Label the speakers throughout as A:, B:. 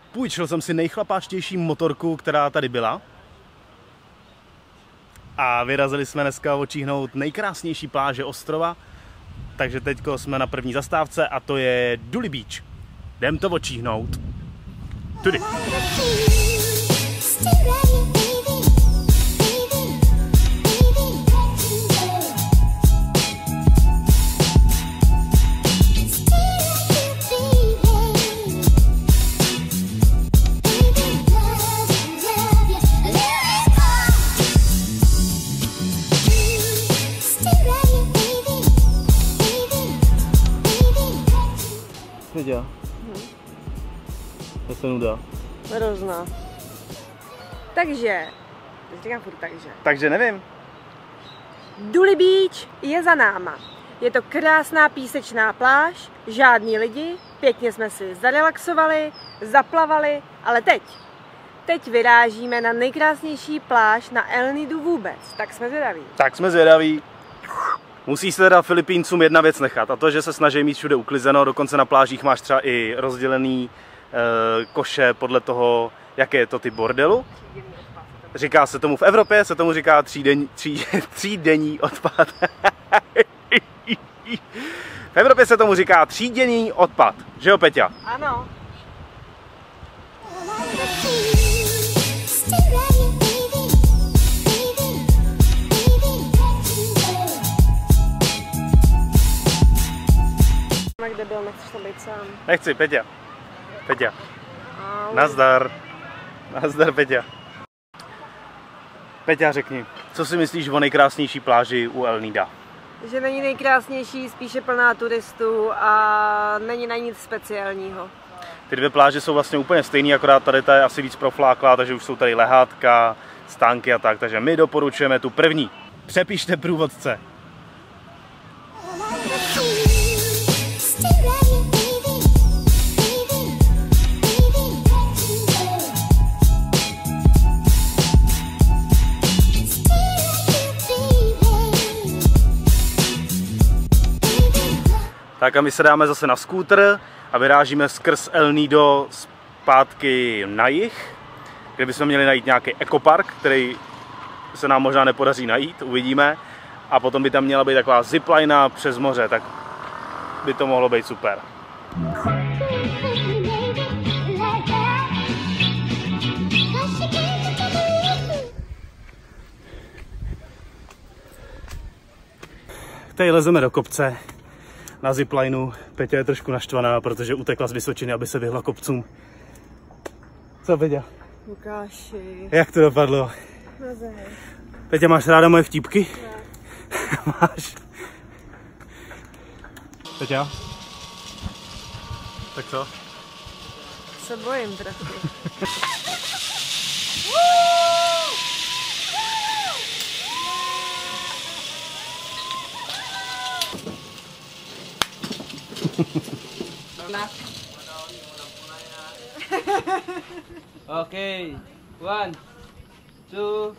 A: Půjčil jsem si nejchlapáčtější motorku, která tady byla. A vyrazili jsme dneska očíhnout nejkrásnější pláže ostrova. Takže teďko jsme na první zastávce a to je Dully Beach. Jdem to očíhnout. Tudy. Peťa, to se nudá.
B: Hrozná. Takže, říkám furt takže.
A: Takže nevím.
B: Dully Beach je za náma. Je to krásná písečná pláž, žádní lidi, pěkně jsme si zarelaxovali, zaplavali, ale teď vyrážíme na nejkrásnější pláž na El Nidu vůbec, tak jsme zvědaví.
A: Tak jsme zvědaví. Musí se teda Filipíncům jedna věc nechat, a to, že se snaží mít všude uklizeno, dokonce na plážích máš třeba i rozdělený koše podle toho, jaké je to typ bordelu. Říká se tomu v Evropě, se tomu říká třídenní odpad. V Evropě se tomu říká tříděný odpad, že jo, Peťa?
B: Ano. Kde byl, nechceš tam být sám.
A: Nechci, Peťa. Nazdar. Nazdar, Peťa. Peťa, řekni, co si myslíš o nejkrásnější pláži u El Nida?
B: Že není nejkrásnější, spíše plná turistů a není na nic speciálního.
A: Ty dvě pláže jsou vlastně úplně stejný, akorát tady ta je asi víc profláklá, takže už jsou tady lehátka, stánky a tak, takže my doporučujeme tu první. Přepište průvodce. Tak a my se dáme zase na skútr a vyrážíme skrz El Nido zpátky na jih, kde bychom měli najít nějaký ekopark, který se nám možná nepodaří najít, uvidíme. A potom by tam měla být taková ziplina přes moře, tak by to mohlo být super. Tady lezeme do kopce na ziplineu. Peťa je trošku naštvaná, protože utekla z Vysočiny, aby se vyhla kopcům. Co, Peťa?
B: Lukáši.
A: Jak to dopadlo? Peťa, máš ráda moje vtípky? Ne. Máš. Peťa? Tak co?
B: Se bojím trochu.
C: Okay, 1, 2, go.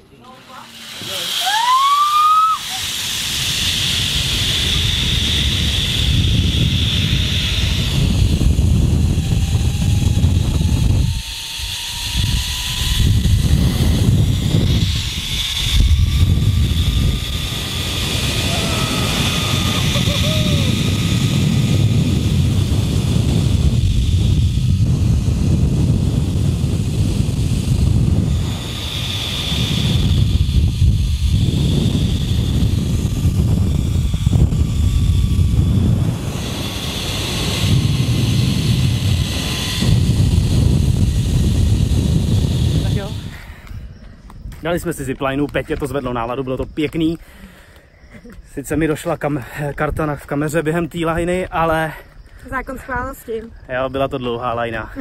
A: Dali jsme si ziplineu, Petě to zvedlo náladu, bylo to pěkný. Sice mi došla karta v kameře během té lajny, ale...
B: Zákon schválnosti.
A: Jo, byla to dlouhá lajna.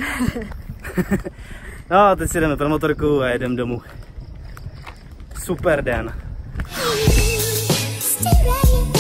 A: No, teď si jdeme pro motorku a jedeme domů. Super den.